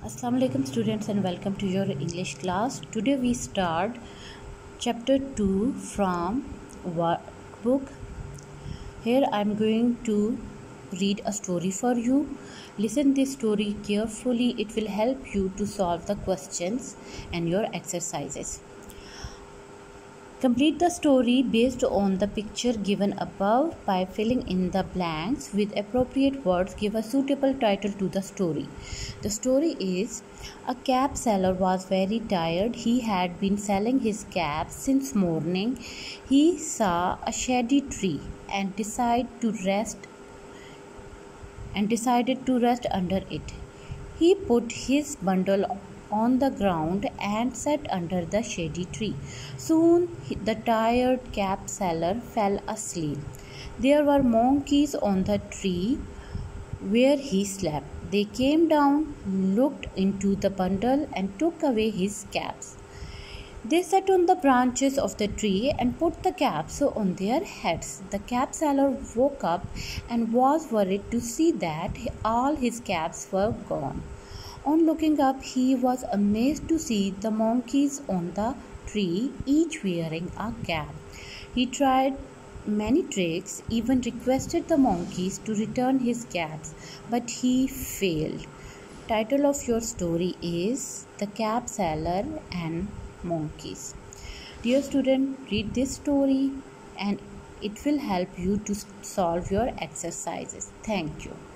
Assalamu alaikum students and welcome to your English class. Today we start chapter 2 from workbook. Here I am going to read a story for you. Listen this story carefully. It will help you to solve the questions and your exercises. Complete the story based on the picture given above by filling in the blanks with appropriate words. Give a suitable title to the story. The story is: a cap seller was very tired. He had been selling his caps since morning. He saw a shady tree and decided to rest under it. He put his bundle on the ground and sat under the shady tree. Soon the tired cap seller fell asleep. There were monkeys on the tree where he slept. They came down, looked into the bundle and took away his caps. They sat on the branches of the tree and put the caps on their heads. The cap seller woke up and was worried to see that all his caps were gone. On looking up, he was amazed to see the monkeys on the tree, each wearing a cap. He tried many tricks, even requested the monkeys to return his caps, but he failed. Title of your story is The Cap Seller and Monkeys. Dear student, read this story and it will help you to solve your exercises. Thank you.